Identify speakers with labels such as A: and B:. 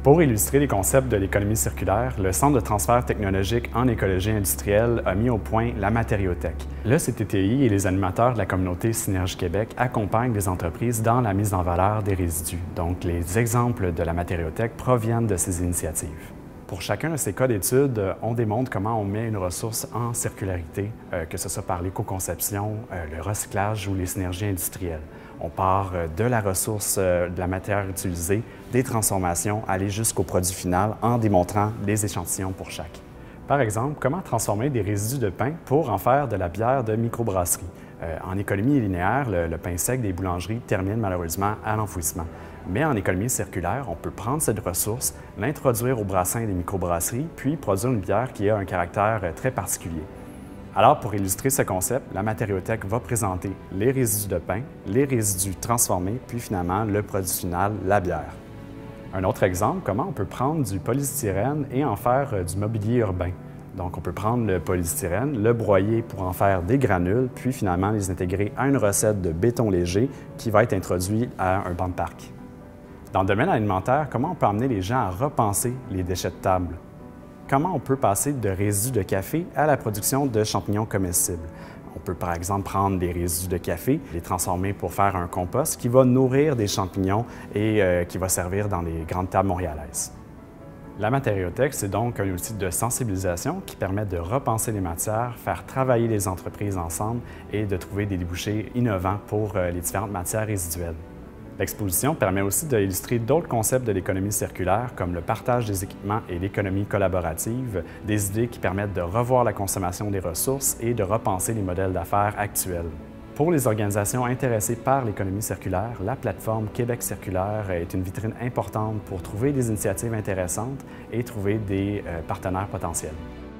A: Pour illustrer les concepts de l'économie circulaire, le Centre de transfert technologique en écologie industrielle a mis au point la matériothèque. Le CTTI et les animateurs de la communauté Synergie Québec accompagnent les entreprises dans la mise en valeur des résidus. Donc, les exemples de la matériothèque proviennent de ces initiatives. Pour chacun de ces cas d'études, on démontre comment on met une ressource en circularité, que ce soit par l'éco-conception, le recyclage ou les synergies industrielles. On part de la ressource, de la matière utilisée, des transformations, aller jusqu'au produit final en démontrant les échantillons pour chaque. Par exemple, comment transformer des résidus de pain pour en faire de la bière de microbrasserie. En économie linéaire, le pain sec des boulangeries termine malheureusement à l'enfouissement. Mais en économie circulaire, on peut prendre cette ressource, l'introduire au brassin des microbrasseries, puis produire une bière qui a un caractère très particulier. Alors, pour illustrer ce concept, la matériothèque va présenter les résidus de pain, les résidus transformés, puis finalement le produit final, la bière. Un autre exemple, comment on peut prendre du polystyrène et en faire du mobilier urbain. Donc, on peut prendre le polystyrène, le broyer pour en faire des granules, puis finalement les intégrer à une recette de béton léger qui va être introduit à un banc de parc. Dans le domaine alimentaire, comment on peut amener les gens à repenser les déchets de table? Comment on peut passer de résidus de café à la production de champignons comestibles? On peut par exemple prendre des résidus de café, les transformer pour faire un compost qui va nourrir des champignons et qui va servir dans les grandes tables montréalaises. La matériothèque, c'est donc un outil de sensibilisation qui permet de repenser les matières, faire travailler les entreprises ensemble et de trouver des débouchés innovants pour les différentes matières résiduelles. L'exposition permet aussi d'illustrer d'autres concepts de l'économie circulaire comme le partage des équipements et l'économie collaborative, des idées qui permettent de revoir la consommation des ressources et de repenser les modèles d'affaires actuels. Pour les organisations intéressées par l'économie circulaire, la plateforme Québec circulaire est une vitrine importante pour trouver des initiatives intéressantes et trouver des partenaires potentiels.